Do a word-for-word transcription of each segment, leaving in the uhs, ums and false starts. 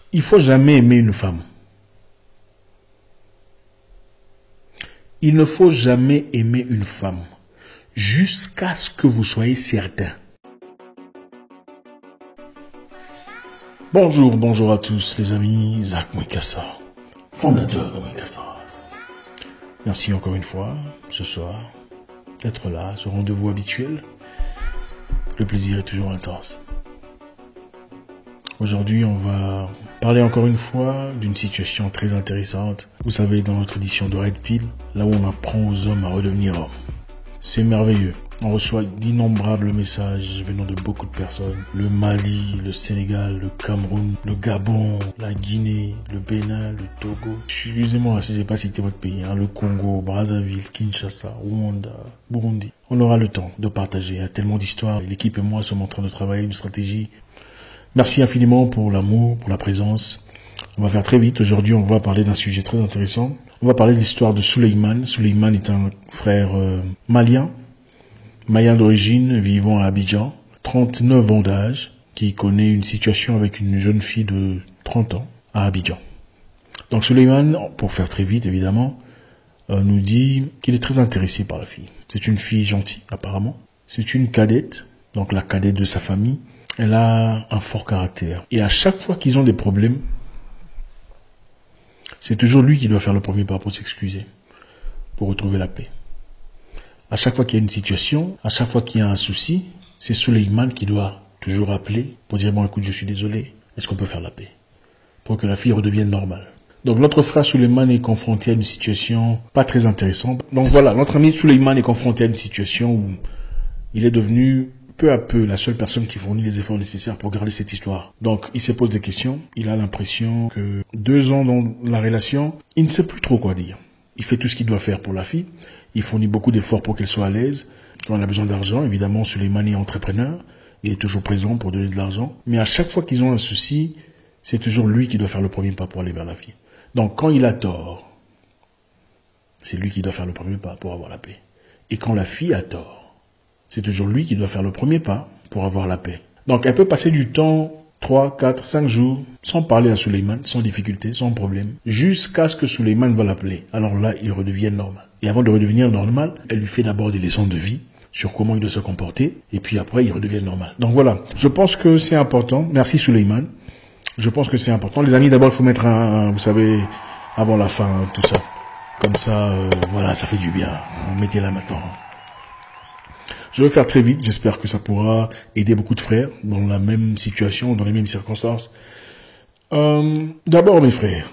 Il ne faut jamais aimer une femme. Il ne faut jamais aimer une femme jusqu'à ce que vous soyez certain. Bonjour, bonjour à tous les amis, Zach Mwikassa, fondateur de Mwikassa. Merci encore une fois, ce soir, d'être là, ce rendez-vous habituel. Le plaisir est toujours intense. Aujourd'hui, on va parler encore une fois d'une situation très intéressante. Vous savez, dans notre édition de Red Pill, là où on apprend aux hommes à redevenir hommes. C'est merveilleux. On reçoit d'innombrables messages venant de beaucoup de personnes. Le Mali, le Sénégal, le Cameroun, le Gabon, la Guinée, le Bénin, le Togo. Excusez-moi si je n'ai pas cité votre pays. Hein, le Congo, Brazzaville, Kinshasa, Rwanda, Burundi. On aura le temps de partager. Il y a tellement d'histoires. L'équipe et moi sommes en train de travailler une stratégie. Merci infiniment pour l'amour, pour la présence. On va faire très vite. Aujourd'hui, on va parler d'un sujet très intéressant. On va parler de l'histoire de Souleymane. Souleymane est un frère euh, malien. Malien d'origine, vivant à Abidjan, trente-neuf ans d'âge, qui connaît une situation avec une jeune fille de trente ans à Abidjan. Donc Souleymane, pour faire très vite évidemment, euh, nous dit qu'il est très intéressé par la fille. C'est une fille gentille apparemment. C'est une cadette, donc la cadette de sa famille. Elle a un fort caractère. Et à chaque fois qu'ils ont des problèmes, c'est toujours lui qui doit faire le premier pas pour s'excuser, pour retrouver la paix. À chaque fois qu'il y a une situation, à chaque fois qu'il y a un souci, c'est Souleymane qui doit toujours appeler pour dire « Bon, écoute, je suis désolé, est-ce qu'on peut faire la paix ?» pour que la fille redevienne normale. Donc notre frère Souleymane est confronté à une situation pas très intéressante. Donc voilà, notre ami Souleymane est confronté à une situation où il est devenu peu à peu la seule personne qui fournit les efforts nécessaires pour garder cette histoire. Donc il se pose des questions, il a l'impression que deux ans dans la relation, il ne sait plus trop quoi dire. Il fait tout ce qu'il doit faire pour la fille. Il fournit beaucoup d'efforts pour qu'elle soit à l'aise. Quand elle a besoin d'argent, évidemment, Souleymane est entrepreneur. Il est toujours présent pour donner de l'argent. Mais à chaque fois qu'ils ont un souci, c'est toujours lui qui doit faire le premier pas pour aller vers la fille. Donc, quand il a tort, c'est lui qui doit faire le premier pas pour avoir la paix. Et quand la fille a tort, c'est toujours lui qui doit faire le premier pas pour avoir la paix. Donc, elle peut passer du temps trois, quatre, cinq jours, sans parler à Souleymane, sans difficulté, sans problème, jusqu'à ce que Souleymane va l'appeler. Alors là, il redevient normal. Et avant de redevenir normal, elle lui fait d'abord des leçons de vie sur comment il doit se comporter, et puis après, il redevient normal. Donc voilà, je pense que c'est important. Merci Souleymane. Je pense que c'est important. Les amis, d'abord, il faut mettre un, vous savez, avant la fin, tout ça. Comme ça, euh, voilà, ça fait du bien. Mettez-la maintenant. Je vais faire très vite, j'espère que ça pourra aider beaucoup de frères dans la même situation, dans les mêmes circonstances. Euh, D'abord, mes frères,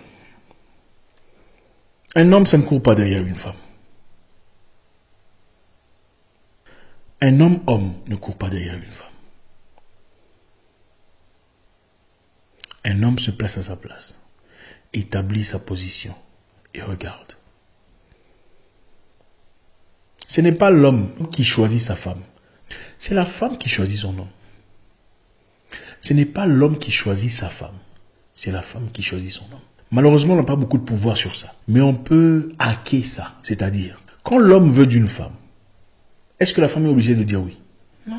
un homme, ça ne court pas derrière une femme. Un homme-homme ne court pas derrière une femme. Un homme se place à sa place, établit sa position et regarde. Ce n'est pas l'homme qui choisit sa femme. C'est la femme qui choisit son homme. Ce n'est pas l'homme qui choisit sa femme. C'est la femme qui choisit son homme. Malheureusement, on n'a pas beaucoup de pouvoir sur ça. Mais on peut hacker ça. C'est-à-dire, quand l'homme veut d'une femme, est-ce que la femme est obligée de dire oui? Non.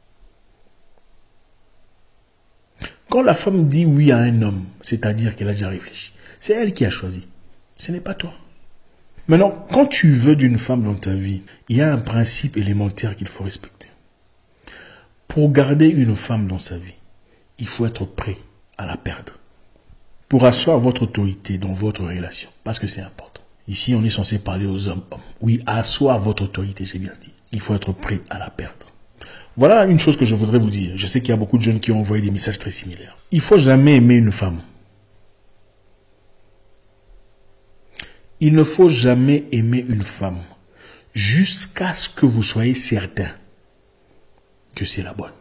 Quand la femme dit oui à un homme, c'est-à-dire qu'elle a déjà réfléchi, c'est elle qui a choisi. Ce n'est pas toi. Maintenant, quand tu veux d'une femme dans ta vie, il y a un principe élémentaire qu'il faut respecter. Pour garder une femme dans sa vie, il faut être prêt à la perdre. Pour asseoir votre autorité dans votre relation, parce que c'est important. Ici, on est censé parler aux hommes. Oui, asseoir votre autorité, j'ai bien dit. Il faut être prêt à la perdre. Voilà une chose que je voudrais vous dire. Je sais qu'il y a beaucoup de jeunes qui ont envoyé des messages très similaires. Il faut jamais aimer une femme. Il ne faut jamais aimer une femme jusqu'à ce que vous soyez certain que c'est la bonne.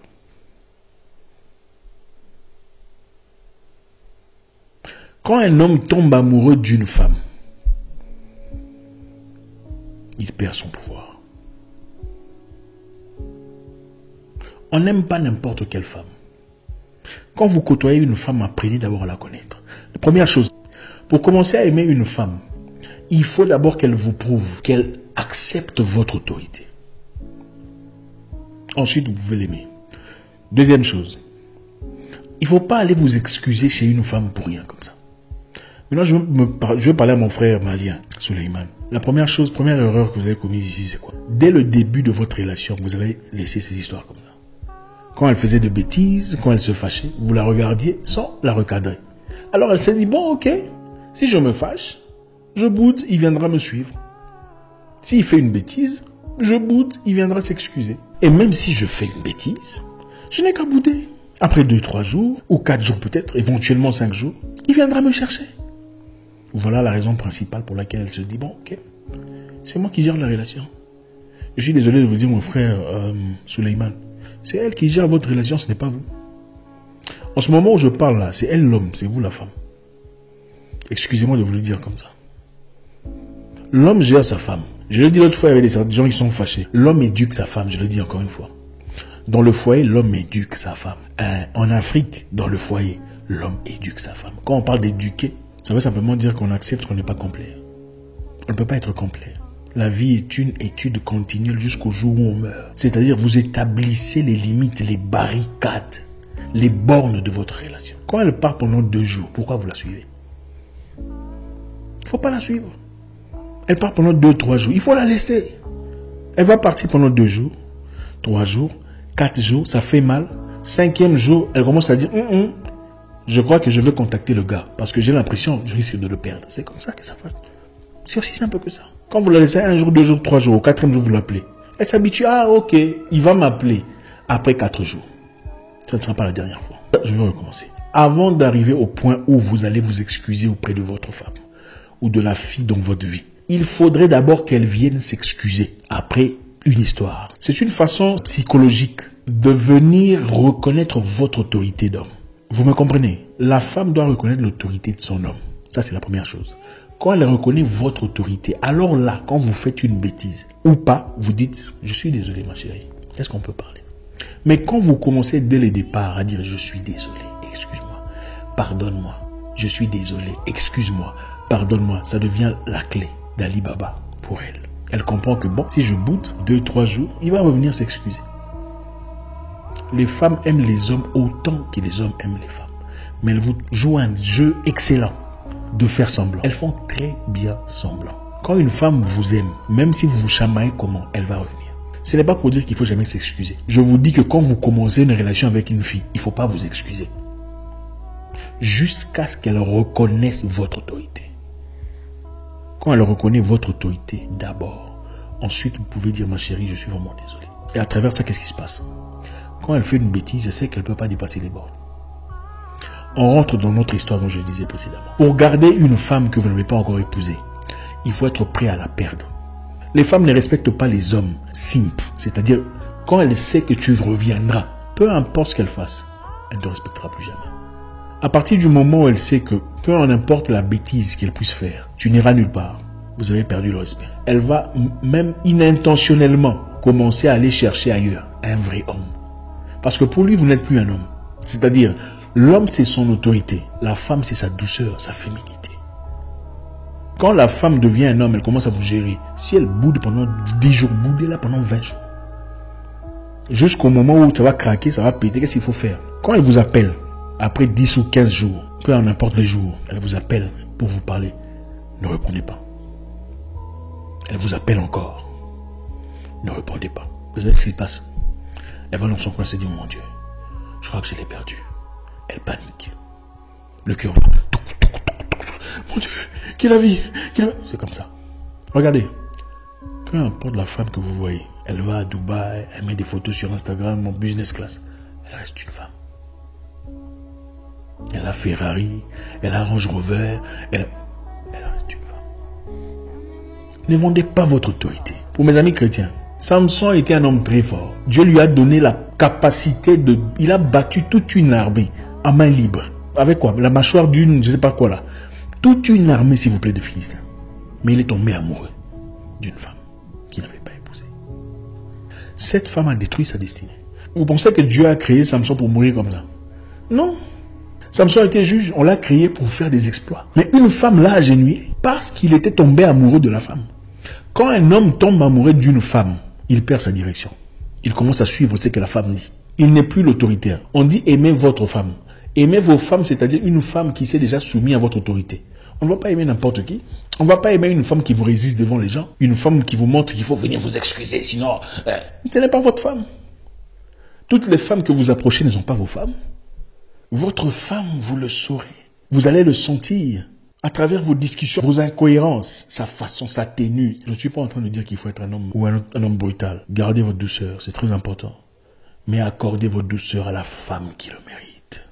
Quand un homme tombe amoureux d'une femme, il perd son pouvoir. On n'aime pas n'importe quelle femme. Quand vous côtoyez une femme, apprenez d'abord à la connaître. La première chose, pour commencer à aimer une femme, il faut d'abord qu'elle vous prouve qu'elle accepte votre autorité. Ensuite, vous pouvez l'aimer. Deuxième chose, Il ne faut pas aller vous excuser chez une femme pour rien comme ça. Maintenant, je veux, me par... je veux parler à mon frère malien, Suleiman. La première chose, première erreur que vous avez commise ici, c'est quoi? Dès le début de votre relation, vous avez laissé ces histoires comme ça. Quand elle faisait de bêtises, quand elle se fâchait, vous la regardiez sans la recadrer. Alors elle s'est dit, bon, ok, si je me fâche, je boude, il viendra me suivre. S'il fait une bêtise, je boude, il viendra s'excuser. Et même si je fais une bêtise, je n'ai qu'à bouder. Après deux, trois jours, ou quatre jours peut-être, éventuellement cinq jours, il viendra me chercher. Voilà la raison principale pour laquelle elle se dit, bon, ok, c'est moi qui gère la relation. Je suis désolé de vous dire, mon frère euh, Suleiman, c'est elle qui gère votre relation, ce n'est pas vous. En ce moment où je parle là, c'est elle l'homme, c'est vous la femme. Excusez-moi de vous le dire comme ça. L'homme gère sa femme. Je l'ai dit l'autre fois, il y avait des gens qui sont fâchés. L'homme éduque sa femme, je le dis encore une fois. Dans le foyer, l'homme éduque sa femme. En Afrique, dans le foyer, l'homme éduque sa femme. Quand on parle d'éduquer, ça veut simplement dire qu'on accepte qu'on n'est pas complet. On ne peut pas être complet. La vie est une étude continuelle jusqu'au jour où on meurt. C'est-à-dire, vous établissez les limites, les barricades, les bornes de votre relation. Quand elle part pendant deux jours, pourquoi vous la suivez? Il ne faut pas la suivre. Elle part pendant deux, trois jours. Il faut la laisser. Elle va partir pendant deux jours, trois jours, quatre jours, ça fait mal. Cinquième jour, elle commence à dire, hum, hum, je crois que je vais contacter le gars parce que j'ai l'impression que je risque de le perdre. C'est comme ça que ça passe. C'est aussi simple que ça. Quand vous la laissez un jour, deux jours, trois jours, au quatrième jour, vous l'appelez. Elle s'habitue, ah ok, il va m'appeler après quatre jours. Ça ne sera pas la dernière fois. Je vais recommencer. Avant d'arriver au point où vous allez vous excuser auprès de votre femme ou de la fille dans votre vie, il faudrait d'abord qu'elle vienne s'excuser après une histoire. C'est une façon psychologique de venir reconnaître votre autorité d'homme. Vous me comprenez? La femme doit reconnaître l'autorité de son homme. Ça, c'est la première chose. Quand elle reconnaît votre autorité, alors là, quand vous faites une bêtise ou pas, vous dites, je suis désolé ma chérie. Est-ce qu'on peut parler? Mais quand vous commencez dès le départ à dire, je suis désolé, excuse-moi, pardonne-moi, je suis désolé, excuse-moi, pardonne-moi, ça devient la clé d'Ali Baba pour elle. Elle comprend que bon, si je boude deux, trois jours, il va revenir s'excuser. Les femmes aiment les hommes autant que les hommes aiment les femmes. Mais elles vous jouent un jeu excellent de faire semblant. Elles font très bien semblant. Quand une femme vous aime, même si vous vous chamaillez comment, elle va revenir. Ce n'est pas pour dire qu'il ne faut jamais s'excuser. Je vous dis que quand vous commencez une relation avec une fille, il ne faut pas vous excuser. Jusqu'à ce qu'elle reconnaisse votre autorité. Quand elle reconnaît votre autorité d'abord, ensuite vous pouvez dire ma chérie, je suis vraiment désolé. Et à travers ça, qu'est-ce qui se passe? Quand elle fait une bêtise, elle sait qu'elle ne peut pas dépasser les bornes. On rentre dans notre histoire dont je le disais précédemment. Pour garder une femme que vous n'avez pas encore épousée, il faut être prêt à la perdre. Les femmes ne respectent pas les hommes simples. C'est-à-dire, quand elle sait que tu reviendras, peu importe ce qu'elle fasse, elle ne te respectera plus jamais. À partir du moment où elle sait que, peu importe la bêtise qu'elle puisse faire, tu n'iras nulle part. Vous avez perdu le respect. Elle va même inintentionnellement commencer à aller chercher ailleurs un vrai homme. Parce que pour lui, vous n'êtes plus un homme. C'est-à-dire, l'homme, c'est son autorité. La femme, c'est sa douceur, sa féminité. Quand la femme devient un homme, elle commence à vous gérer. Si elle boude pendant dix jours, boudez-la pendant vingt jours. Jusqu'au moment où ça va craquer, ça va péter, qu'est-ce qu'il faut faire? Quand elle vous appelle, après dix ou quinze jours, peu importe les jours, elle vous appelle pour vous parler, ne répondez pas. Elle vous appelle encore, ne répondez pas. Vous savez ce qui se passe? Elle va dans son coin et se dit, mon Dieu, je crois que je l'ai perdu. Elle panique. Le cœur va. Mon Dieu, qu'il a vie. C'est comme ça. Regardez. Peu importe la femme que vous voyez. Elle va à Dubaï, elle met des photos sur Instagram en business class. Elle reste une femme. Elle a Ferrari, elle a Range Rover, elle, elle reste une femme. Ne vendez pas votre autorité. Pour mes amis chrétiens, Samson était un homme très fort. Dieu lui a donné la capacité de... Il a battu toute une armée à main libre. Avec quoi? La mâchoire d'une... Je ne sais pas quoi là. Toute une armée, s'il vous plaît, de Philistins. Mais il est tombé amoureux d'une femme qu'il n'avait pas épousée. Cette femme a détruit sa destinée. Vous pensez que Dieu a créé Samson pour mourir comme ça? Non. Samson était juge. On l'a créé pour faire des exploits. Mais une femme l'a agenouillé parce qu'il était tombé amoureux de la femme. Quand un homme tombe amoureux d'une femme, il perd sa direction. Il commence à suivre ce que la femme dit. Il n'est plus l'autoritaire. On dit aimer votre femme. Aimez vos femmes, c'est-à-dire une femme qui s'est déjà soumise à votre autorité. On ne va pas aimer n'importe qui. On ne va pas aimer une femme qui vous résiste devant les gens. Une femme qui vous montre qu'il faut venir vous excuser, sinon, euh, ce n'est pas votre femme. Toutes les femmes que vous approchez ne sont pas vos femmes. Votre femme, vous le saurez. Vous allez le sentir à travers vos discussions, vos incohérences, sa façon, sa tenue. Je ne suis pas en train de dire qu'il faut être un homme ou un, un homme brutal. Gardez votre douceur, c'est très important. Mais accordez votre douceur à la femme qui le mérite.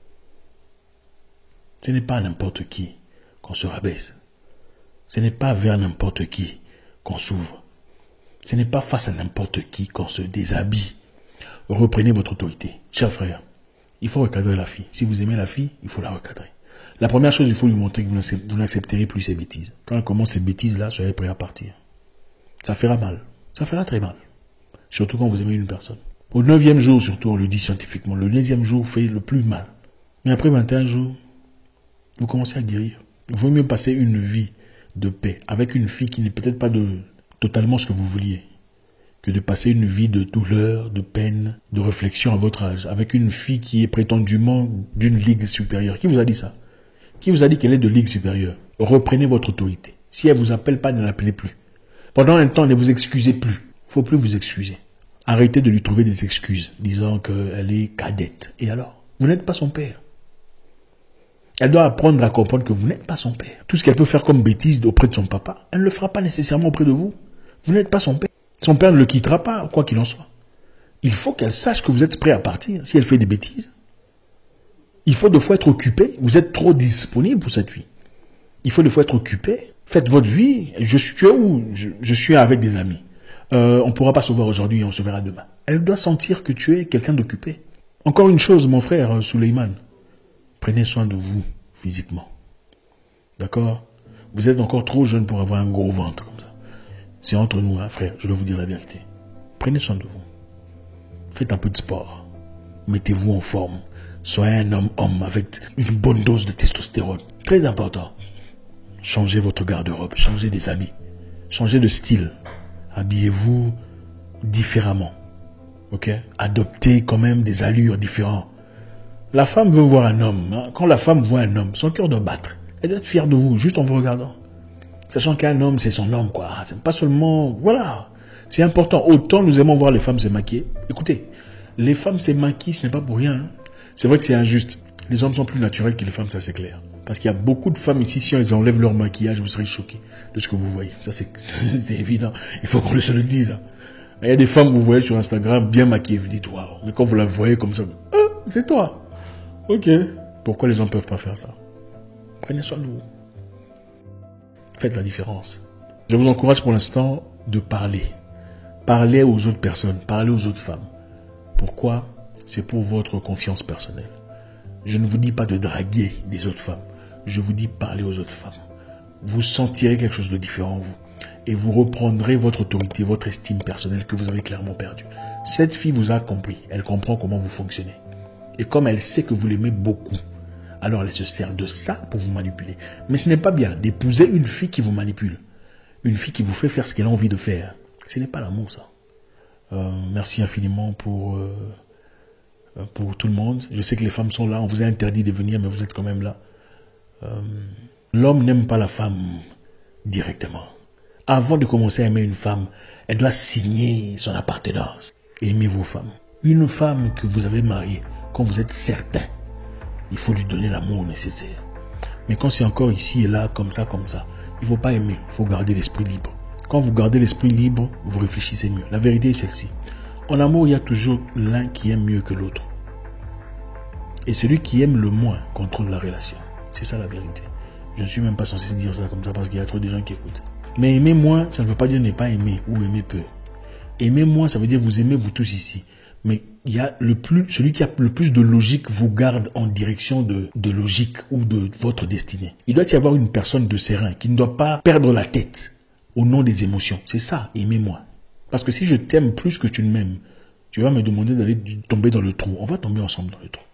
Ce n'est pas à n'importe qui qu'on se rabaisse. Ce n'est pas vers n'importe qui qu'on s'ouvre. Ce n'est pas face à n'importe qui qu'on se déshabille. Reprenez votre autorité. Chers frères, il faut recadrer la fille. Si vous aimez la fille, il faut la recadrer. La première chose, il faut lui montrer que vous n'accepterez plus ses bêtises. Quand elle commence ces bêtises-là, soyez prêts à partir. Ça fera mal. Ça fera très mal. Surtout quand vous aimez une personne. Au neuvième jour, surtout, on le dit scientifiquement, le neuvième jour fait le plus mal. Mais après vingt et un jours, vous commencez à guérir. Il vaut mieux passer une vie de paix avec une fille qui n'est peut-être pas de totalement ce que vous vouliez, que de passer une vie de douleur, de peine, de réflexion à votre âge, avec une fille qui est prétendument d'une ligue supérieure. Qui vous a dit ça? Qui vous a dit qu'elle est de ligue supérieure? Reprenez votre autorité. Si elle ne vous appelle pas, ne l'appelez plus. Pendant un temps, ne vous excusez plus. Il ne faut plus vous excuser. Arrêtez de lui trouver des excuses, disant qu'elle est cadette. Et alors? Vous n'êtes pas son père. Elle doit apprendre à comprendre que vous n'êtes pas son père. Tout ce qu'elle peut faire comme bêtise auprès de son papa, elle ne le fera pas nécessairement auprès de vous. Vous n'êtes pas son père. Son père ne le quittera pas, quoi qu'il en soit. Il faut qu'elle sache que vous êtes prêt à partir si elle fait des bêtises. Il faut des fois être occupé. Vous êtes trop disponible pour cette fille. Il faut des fois être occupé. Faites votre vie. Je suis, tu es où? je, je suis avec des amis. Euh, on ne pourra pas se voir aujourd'hui et on se verra demain. Elle doit sentir que tu es quelqu'un d'occupé. Encore une chose, mon frère Suleiman. Prenez soin de vous, physiquement. D'accord? Vous êtes encore trop jeune pour avoir un gros ventre comme ça. C'est entre nous, hein, frère, je dois vous dire la vérité. Prenez soin de vous. Faites un peu de sport. Mettez-vous en forme. Soyez un homme-homme avec une bonne dose de testostérone. Très important. Changez votre garde-robe, changez des habits. Changez de style. Habillez-vous différemment. Ok? Adoptez quand même des allures différentes. La femme veut voir un homme. Hein. Quand la femme voit un homme, son cœur doit battre. Elle doit être fière de vous, juste en vous regardant. Sachant qu'un homme, c'est son homme, quoi. C'est pas seulement... Voilà. C'est important. Autant nous aimons voir les femmes se maquiller. Écoutez, les femmes se maquillent, ce n'est pas pour rien. Hein. C'est vrai que c'est injuste. Les hommes sont plus naturels que les femmes, ça c'est clair. Parce qu'il y a beaucoup de femmes ici, si elles enlèvent leur maquillage, vous serez choqués de ce que vous voyez. Ça c'est évident. Il faut qu'on se le dise. Hein. Il y a des femmes, vous voyez sur Instagram, bien maquillées. Vous dites, waouh. Mais quand vous la voyez comme ça, ah, c'est toi. Ok. Pourquoi les hommes ne peuvent pas faire ça? Prenez soin de vous. Faites la différence. Je vous encourage pour l'instant de parler. Parlez aux autres personnes. Parlez aux autres femmes. Pourquoi? C'est pour votre confiance personnelle. Je ne vous dis pas de draguer des autres femmes. Je vous dis parler aux autres femmes. Vous sentirez quelque chose de différent en vous. Et vous reprendrez votre autorité, votre estime personnelle que vous avez clairement perdue. Cette fille vous a compris. Elle comprend comment vous fonctionnez. Et comme elle sait que vous l'aimez beaucoup, alors elle se sert de ça pour vous manipuler. Mais ce n'est pas bien d'épouser une fille qui vous manipule. Une fille qui vous fait faire ce qu'elle a envie de faire. Ce n'est pas l'amour, ça. Euh, merci infiniment pour, euh, pour tout le monde. Je sais que les femmes sont là. On vous a interdit de venir, mais vous êtes quand même là. Euh, L'homme n'aime pas la femme directement. Avant de commencer à aimer une femme, elle doit signer son appartenance. Aimez vos femmes. Une femme que vous avez mariée, quand vous êtes certain, il faut lui donner l'amour nécessaire. Mais quand c'est encore ici et là, comme ça, comme ça, il ne faut pas aimer, il faut garder l'esprit libre. Quand vous gardez l'esprit libre, vous réfléchissez mieux. La vérité est celle-ci. En amour, il y a toujours l'un qui aime mieux que l'autre. Et celui qui aime le moins contrôle la relation. C'est ça la vérité. Je ne suis même pas censé dire ça comme ça parce qu'il y a trop de gens qui écoutent. Mais aimer moins, ça ne veut pas dire ne pas aimer ou aimer peu. Aimer moins, ça veut dire vous aimez vous tous ici. Mais il y a le plus, celui qui a le plus de logique vous garde en direction de, de logique ou de votre destinée. Il doit y avoir une personne de serein qui ne doit pas perdre la tête au nom des émotions. C'est ça, aimez-moi. Parce que si je t'aime plus que tu ne m'aimes, tu vas me demander d'aller tomber dans le trou. On va tomber ensemble dans le trou.